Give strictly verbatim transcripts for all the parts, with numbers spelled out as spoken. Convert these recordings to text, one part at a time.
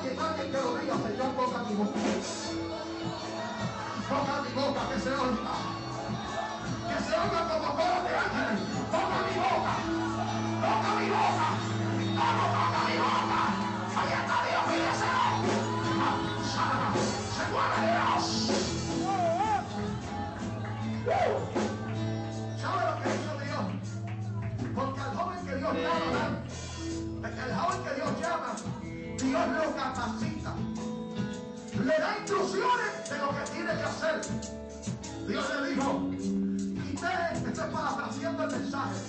alguien, alguien que lo diga, Señor, toca mi boca. Toca mi boca, que se oiga. Que se oiga como coro de ángeles. Toca mi boca. Toca mi boca. Todo toca mi boca. Ahí está Dios, mi deseo. Se mueve Dios. ¿Sabe lo que hizo Dios? Porque al joven que Dios llama, el joven que Dios llama, Dios lo capacita. Le da instrucciones de lo que tiene que hacer. Dios le dijo, quité, estoy parafraseando el mensaje,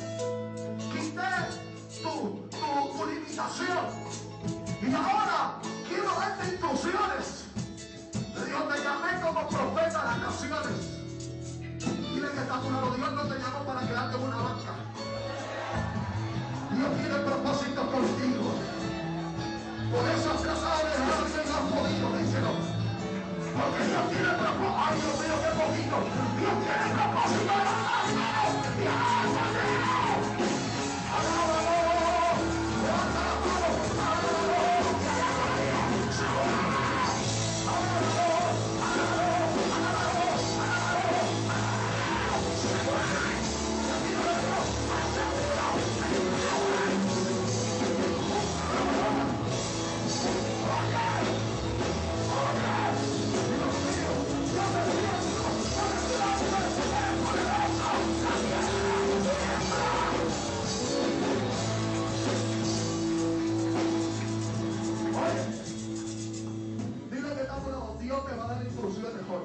quité tu, tu, tu limitación y ahora quiero darte instrucciones. Dios, te llamé como profeta a las naciones. Dile que está a tu lado, Dios no te llamó para quedarte en una banca. Dios tiene propósitos contigo. Por eso has tratado de dejarse y no has podido, díselo. Porque Dios tiene propósito. Ay, Dios mío, qué poquito. Dios tiene propósito de los Dios, Dios te va a dar instrucciones mejor.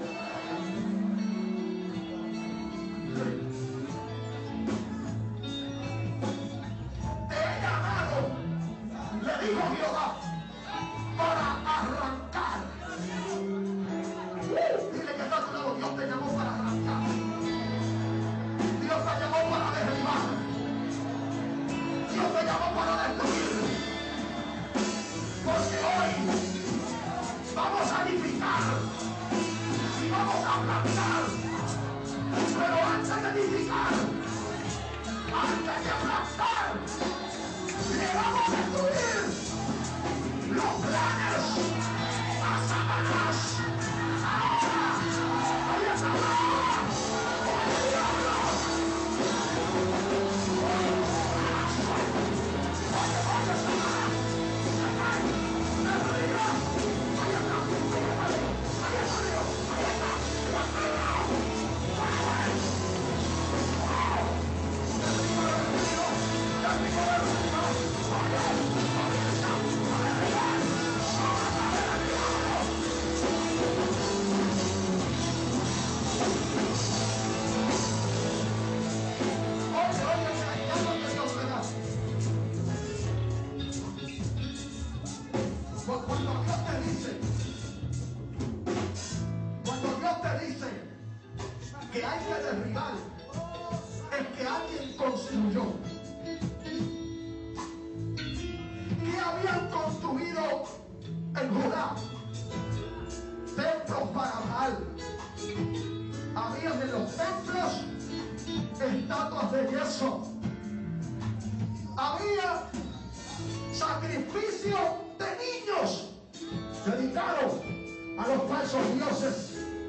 Te he llamado, le dijo Jehová, para arrancar. Dile que está a tu lado, Dios te llamó para arrancar. Dios te llamó para derribar. Dios te llamó para destruir. Porque hoy vamos a edificar y vamos a plantar. Pero antes de edificar, antes de plantar, le vamos a destruir los planes a Satanás. Ahora, ahí está. ¡Oye, diablo! ¡Oye, oye, Satanás! Cuando Dios te dice, cuando Dios te dice que hay que derribar, es que alguien construyó. ¿Qué habían construido en Judá? Templos para Baal. Habían en los templos estatuas de yeso. Había sacrificio de niños dedicados a los falsos dioses.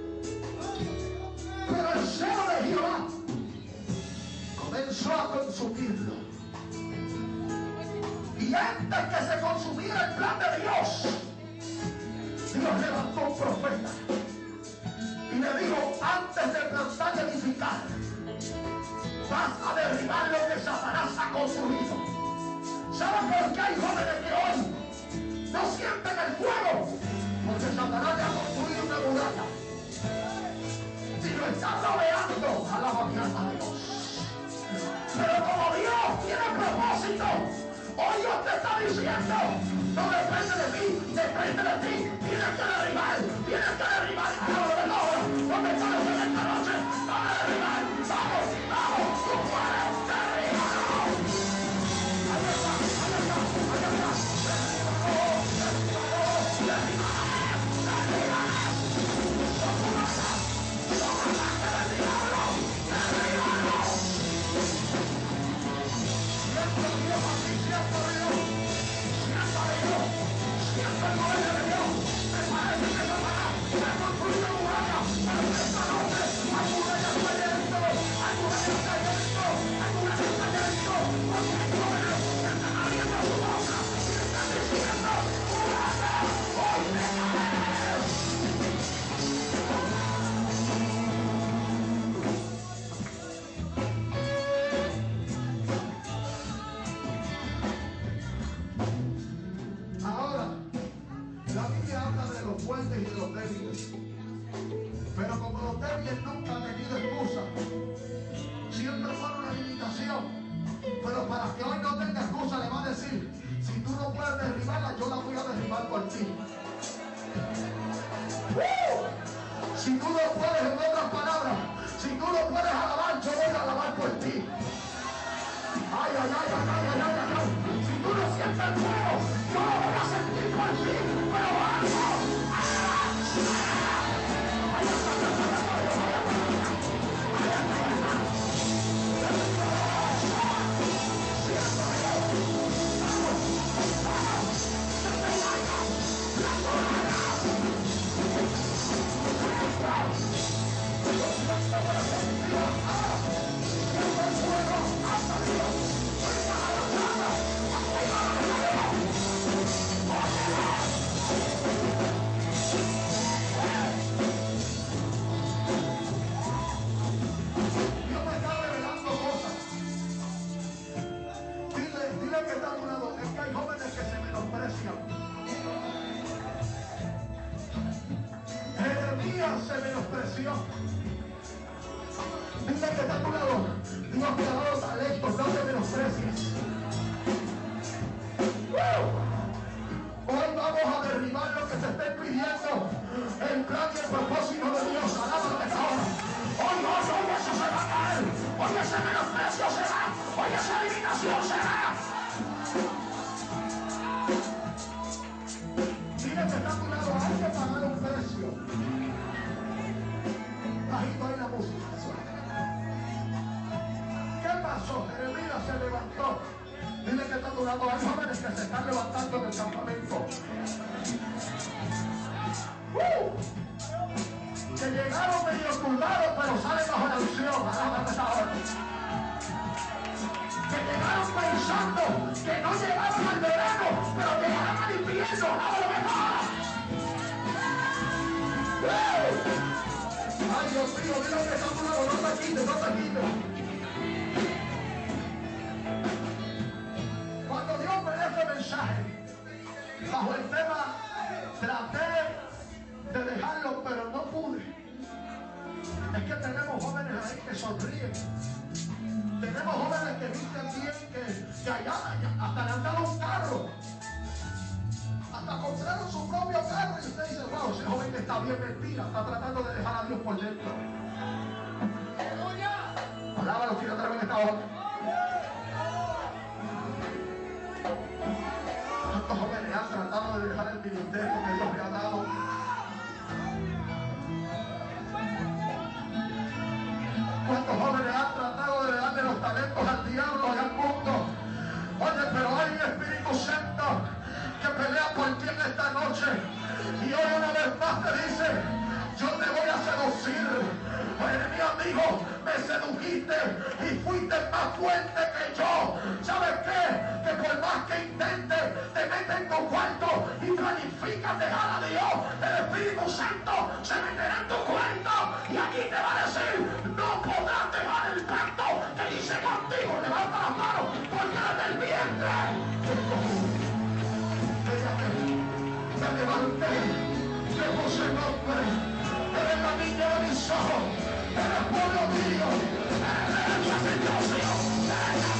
Pero el celo de Jehová comenzó a consumirlo. Y antes que se consumiera el plan de Dios, Dios levantó un profeta y le dijo, antes de plantar y edificar, vas a derribar lo que Satanás ha construido. ¿Saben por qué hay jóvenes que hoy no sienten el fuego? Porque Satanás le ha construido una muralla y lo está rodeando a la mañana de Dios. Pero como Dios tiene propósito, hoy Dios te está diciendo, no depende de mí, depende de ti. Tienes que derribar, tienes que derribar. Ahora de ahora, ¿dónde estás en esta noche? Vamos a derribar, vamos, vamos, tú puedes derribar. Ahí está, ahí está, ahí está. Derribar, derribar, derribar, derribar. Siento Dios aquí, siento Dios, siento Dios, siento los fuertes y de los débiles. Pero como los débiles nunca han tenido excusa, siempre fueron una limitación. Pero para que hoy no tenga excusa, le va a decir: si tú no puedes derribarla, yo la voy a derribar por ti. ¡Uh! Si tú no puedes, en otras palabras, si tú no puedes alabar, yo voy a alabar por ti. Ay, ay, ay, ay, ay, ay, ay, ay. Si tú no sientes el fuego, yo lo voy a sentir por ti. Pero vamos. Se menospreció. Dile que está a tu lado: Dios te ha dado talentos, no te menosprecies. Hoy vamos a derribar lo que se esté pidiendo, el plan y el propósito de Dios. Alábalo de ahora. Hoy, hoy, hoy eso se va a caer. Hoy ese menosprecio se va. Hoy esa limitación se va. Dile que está a tu lado: hay que pagar un precio. Bajito ahí la música. ¿Qué pasó? Jeremías se levantó. Dile que está durando. Hay jóvenes que se están levantando en el campamento. ¡Uh! Que llegaron medio turbados, pero salen bajo la unción. Que llegaron pensando que no llegaron al verano, pero llegaron al invierno. ¡A lo mejor! ¡Uh! Ay, Dios mío, mira que está a tu lado, no te quites, no te quites. Cuando Dios me dio este mensaje, bajo el tema, traté de dejarlo, pero no pude. Es que tenemos jóvenes ahí que sonríen. Tenemos jóvenes que visten bien, que, que allá, allá hasta le han dado un carro. Hasta compraron su propio carro y usted dice: wow, ese joven que está bien. Mentira, está tratando de dejar a Dios por dentro. Alábalo, quiero otra vez esta hora. ¿Cuántos jóvenes han tratado de dejar el ministerio que Dios le ha dado? ¿Cuántos jóvenes han tratado de darle los talentos al diablo y al mundo? Oye, pero hay un Espíritu Santo que pelea por ti en esta noche, y hoy una vez más te dice: yo te voy a seducir. Jeremías dijo: me sedujiste y fuiste más fuerte que yo. ¿Sabes qué? Que por más que intentes, te metes en tu cuarto y planificas dejar a Dios. El Espíritu Santo se meterá en tu cuarto y aquí te va a decir: no podrás dejar el pacto que hice contigo. Levanta las manos, porque desde el vientre me levanté, le puse nombre. Eres la niña de mis ojos, eres pueblo mío, eres el Dios mío.